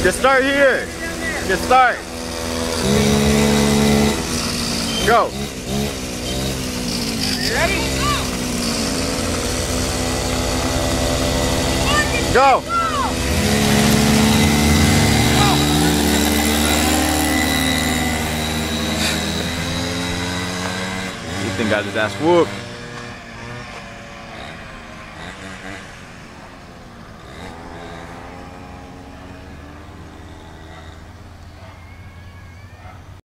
Just start here. Just start. Go. Ready? Go. Ethan got his ass whooped.